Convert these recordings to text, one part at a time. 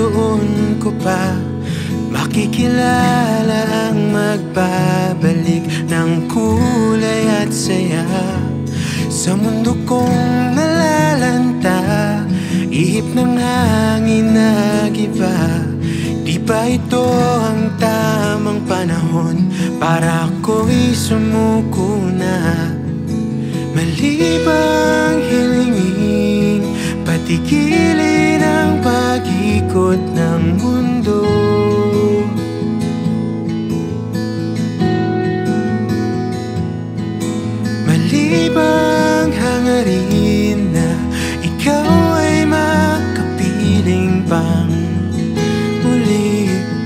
doon ko pa makikilala ang magbabalik ng kulay at saya sa mundo kong nalalanta. Ihip ng hangin nag-iba. Di ba ito ang tamang panahon para ako'y sumuko na? Mali bang hilingin patigilin ang pag-ikot ng mundo? Mali bang hangarin na ikaw ay makapiling pang muli,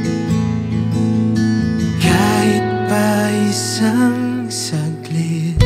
kahit pa isang saglit?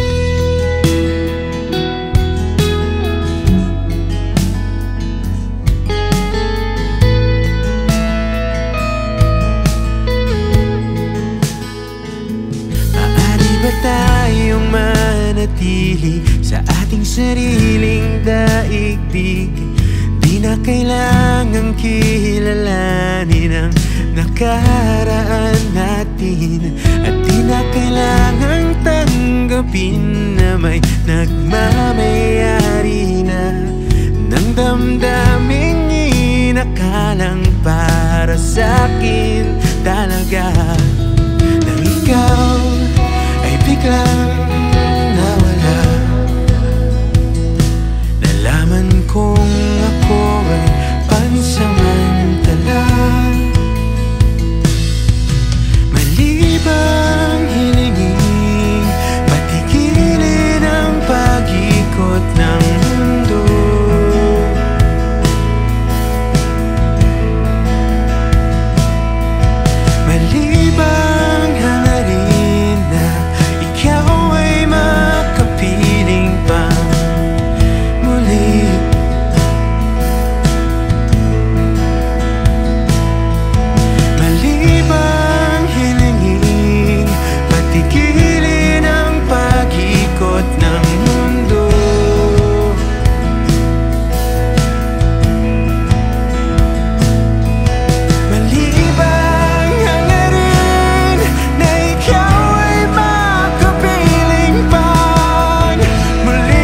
Maaari ba tayong manatili sa ating sariling daigdig? Di na kailangang kilalanin ang nakaraan natin, at di na kailangang tanggapin na may nagmamayari na ng damdaming inakalang para sa'kin talaga. Nang ikaw ay biglang nawala, nalaman kong ako ay pansamantala. Mali bang hilingin patigilin ang pag-ikot ng mundo? Mali bang hangarin na ikaw ay makapiling pang muli? Mali bang hilingin patigilin ang pag-ikot ng mundo? Mali bang hangarin na ikaw ay makapiling pang muli?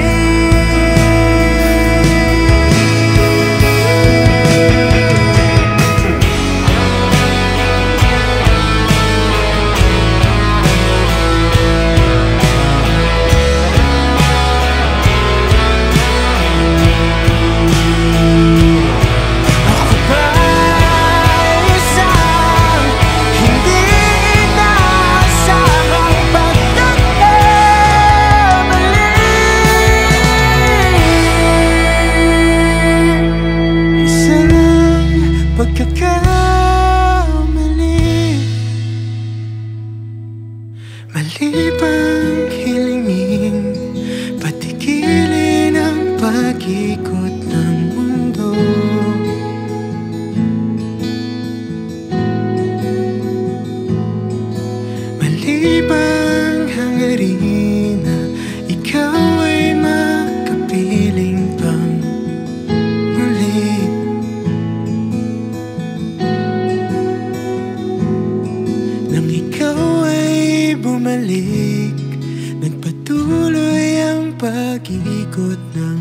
Ako ba'y isang hindi inaasahang pagkakamali? Isa lang pagkakamali. Mali bang hilingin patigilin ang pag-ikot ng mundo? Mali bang hangarin na ikaw ay makapiling pang muli? Nang ikaw ay bumalik, nagpatuloy ang pag-ikot ng